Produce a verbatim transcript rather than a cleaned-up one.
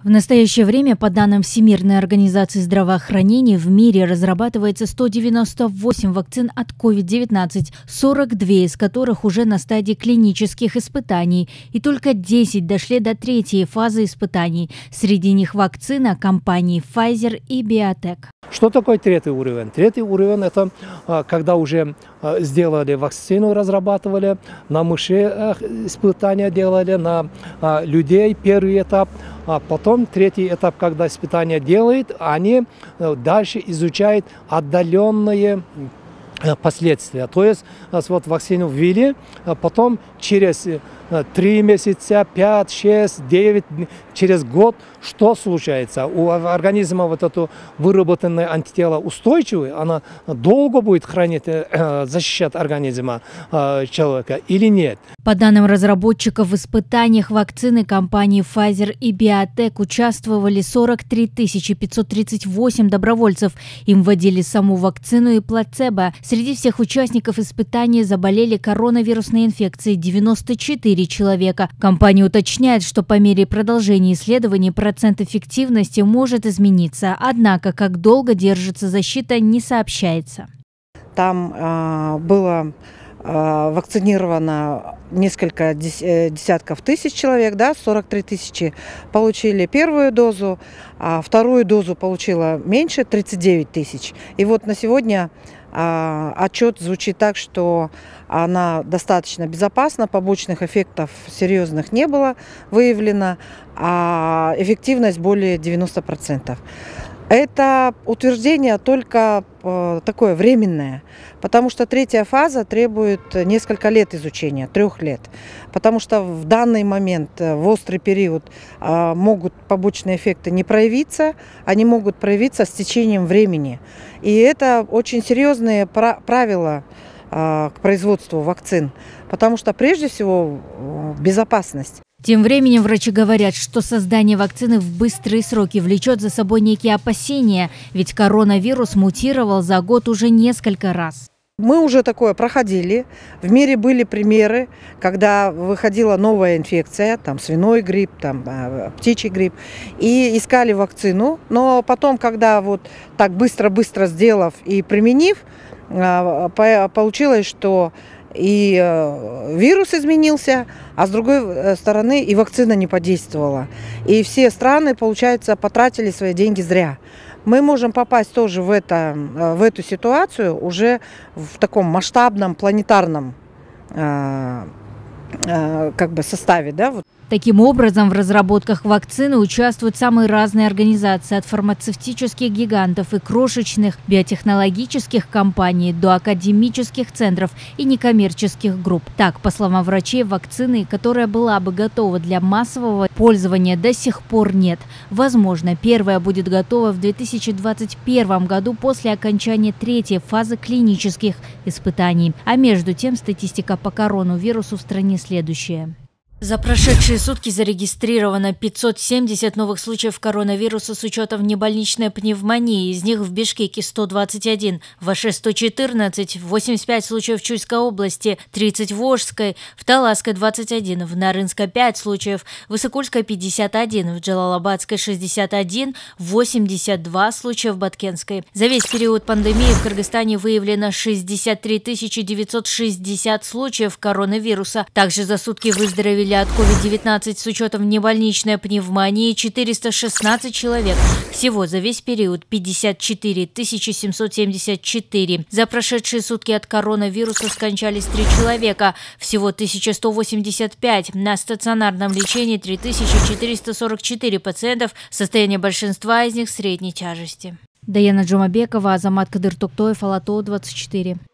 В настоящее время, по данным Всемирной организации здравоохранения, в мире разрабатывается сто девяносто восемь вакцин от ковид девятнадцать, сорок две из которых уже на стадии клинических испытаний, и только десять дошли до третьей фазы испытаний. Среди них вакцина компаний Pfizer и BioNTech. Что такое третий уровень? Третий уровень – это когда уже сделали вакцину, разрабатывали, на мышей испытания делали, на людей первый этап. А потом третий этап, когда испытания делают, они дальше изучают отдаленные последствия. То есть вот вакцину ввели, а потом через три месяца, пять, шесть, девять, через год, что случается? У организма вот это выработанное антитело устойчивое, она долго будет хранить, защищать организма человека или нет? По данным разработчиков, в испытаниях вакцины компании Pfizer и BioNTech участвовали сорок три тысячи пятьсот тридцать восемь добровольцев. Им вводили саму вакцину и плацебо. Среди всех участников испытаний заболели коронавирусной инфекцией девяносто четыре человека. Компания уточняет, что по мере продолжения исследований процент эффективности может измениться. Однако, как долго держится защита, не сообщается. Там э, было э, вакцинировано несколько десятков тысяч человек, да, сорок три тысячи получили первую дозу, а вторую дозу получила меньше, тридцать девять тысяч. И вот на сегодня э, отчет звучит так, что она достаточно безопасна, побочных эффектов серьезных не было выявлено, а эффективность более девяноста процентов. Это утверждение только э, такое временное, потому что третья фаза требует несколько лет изучения, трех лет. Потому что в данный момент, в острый период, э, могут побочные эффекты не проявиться, они могут проявиться с течением времени. И это очень серьезные пра- правила э, к производству вакцин, потому что прежде всего э, безопасность. Тем временем врачи говорят, что создание вакцины в быстрые сроки влечет за собой некие опасения, ведь коронавирус мутировал за год уже несколько раз. Мы уже такое проходили. В мире были примеры, когда выходила новая инфекция, там свиной грипп, там птичий грипп, и искали вакцину. Но потом, когда вот так быстро-быстро сделав и применив, получилось, что и вирус изменился, а с другой стороны и вакцина не подействовала. И все страны, получается, потратили свои деньги зря. Мы можем попасть тоже в, это, в эту ситуацию уже в таком масштабном планетарном э, э, как бы составе, да, вот. Таким образом, в разработках вакцины участвуют самые разные организации, от фармацевтических гигантов и крошечных биотехнологических компаний до академических центров и некоммерческих групп. Так, по словам врачей, вакцины, которая была бы готова для массового пользования, до сих пор нет. Возможно, первая будет готова в две тысячи двадцать первом году после окончания третьей фазы клинических испытаний. А между тем, статистика по коронавирусу в стране следующая. За прошедшие сутки зарегистрировано пятьсот семьдесят новых случаев коронавируса с учетом внебольничной пневмонии. Из них в Бишкеке сто двадцать один, в Аше сто четырнадцать, восемьдесят пять случаев в Чуйской области, тридцать в Волжской, в Таласской двадцать один, в Нарынской пять случаев, в Исыкульской пятьдесят один, в Джалалабадской шестьдесят один, восемьдесят два случая в Баткенской. За весь период пандемии в Кыргызстане выявлено шестьдесят три тысячи девятьсот шестьдесят случаев коронавируса. Также за сутки выздоровели от ковид девятнадцать с учетом внебольничной пневмонии четыреста шестнадцать человек. Всего за весь период пятьдесят четыре тысячи семьсот семьдесят четыре. За прошедшие сутки от коронавируса скончались три человека. Всего тысяча сто восемьдесят пять. На стационарном лечении три тысячи четыреста сорок четыре пациентов. Состояние большинства из них средней тяжести. Даяна Джумабекова, Азамат Кадыр Токтоев, Алатау двадцать четыре.